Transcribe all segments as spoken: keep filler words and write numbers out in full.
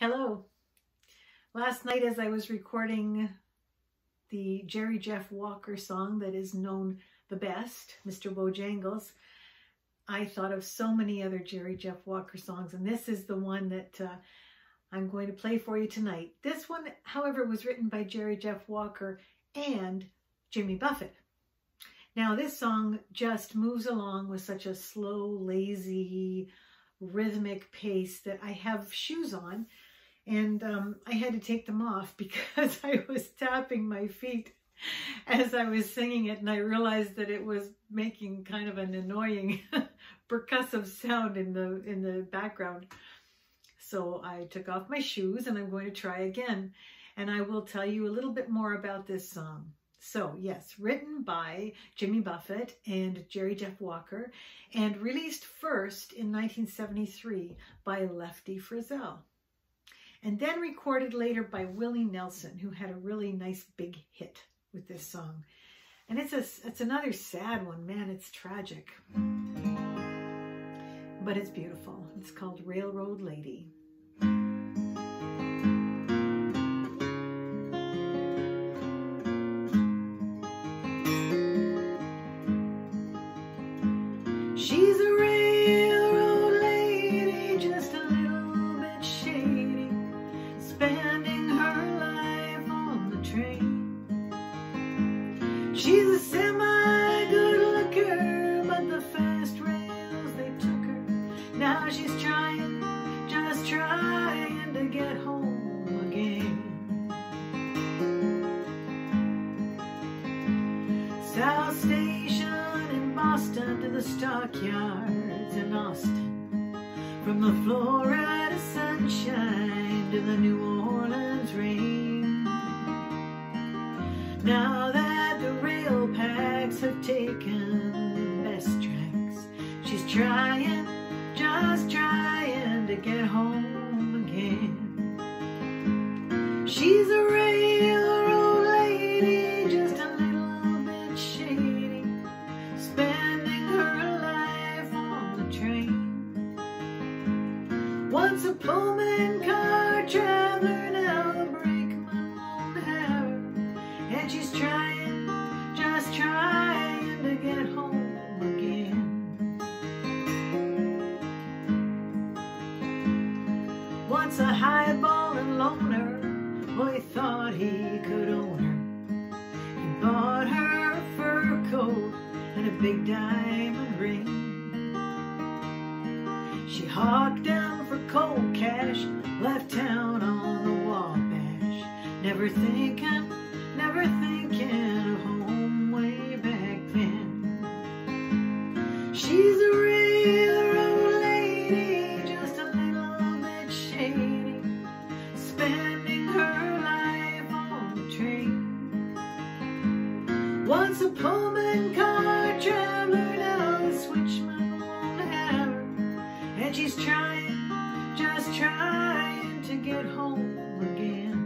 Hello. Last night as I was recording the Jerry Jeff Walker song that is known the best, Mister Bojangles, I thought of so many other Jerry Jeff Walker songs, and this is the one that uh, I'm going to play for you tonight. This one, however, was written by Jerry Jeff Walker and Jimmy Buffett. Now, this song just moves along with such a slow, lazy, rhythmic pace that I have shoes on, and um, I had to take them off because I was tapping my feet as I was singing it, and I realized that it was making kind of an annoying percussive sound in the in the background. So I took off my shoes and I'm going to try again, and I will tell you a little bit more about this song. So yes, written by Jimmy Buffett and Jerry Jeff Walker, and released first in nineteen seventy-three by Lefty Frizzell, and then recorded later by Willie Nelson, who had a really nice big hit with this song. And it's a it's another sad one, man. It's tragic, but it's beautiful. It's called Railroad Lady. She's a railroad lady, just a little bit shady, spending her life on the train. She's a semi-good looker, but the fast rails, they took her. Now she's trying, just trying to get home again. South Station in Boston to the stockyards in Austin, from the Florida sunshine to the New Orleans rain. Now that the rail packs have taken the best tracks, she's trying, just trying to get home again. She's a railroad lady, just a little bit shady, spending her life on the train. Once a Pullman car traveler, now the brakeman won't have her, and she's trying, just trying to get home again. Once a highballing loner, boy thought he could own her. He bought her a fur coat and a big diamond ring. She hawked down for cold cash, left town on the Wabash, never thinking, never thinking of home way back then. She's a railroad lady, just a little bit shady, spending her life on the train. Once a Pullman car traveler, now the switchman won't have her, and she's trying, just trying to get home again.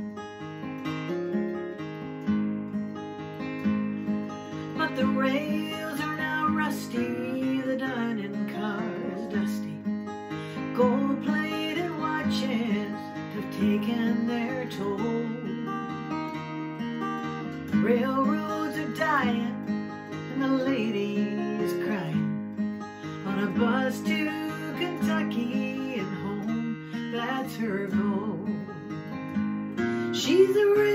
But the rails are now rusty, the dining cars dusty, gold-plated watches have taken their toll. Railroads are dying and the lady is crying on a bus to Kentucky and home, that's her goal. She's a